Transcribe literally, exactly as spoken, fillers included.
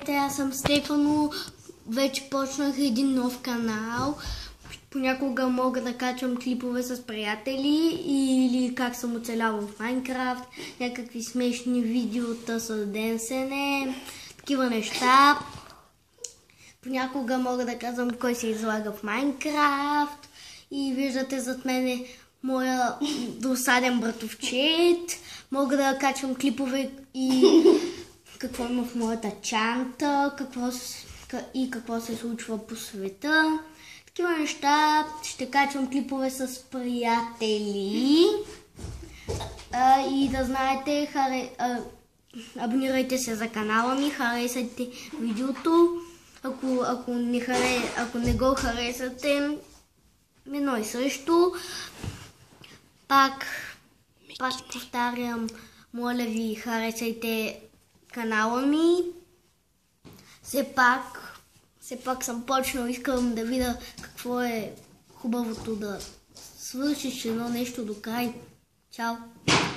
Здравейте, аз съм Стефано. Вече почнах един нов канал. Понякога мога да качвам клипове с приятели или как съм оцелял в Майнкрафт, някакви смешни видеота с денсене, такива неща. Понякога мога да казвам кой се излага в Майнкрафт и виждате зад мене моя досаден братовчет. Мога да качвам клипове и какво има в моята чанта, какво и какво се случва по света. Такива неща. Ще качвам клипове с приятели. А, и да знаете, харе, а, абонирайте се за канала ми, харесайте видеото. Ако, ако, не, харе, ако не го харесате, едно и също. Пак, пак повтарям, моля ви, харесайте канала ми. Все пак, все пак съм почнал, искам да видя какво е хубавото да свършиш едно нещо до край. Чао!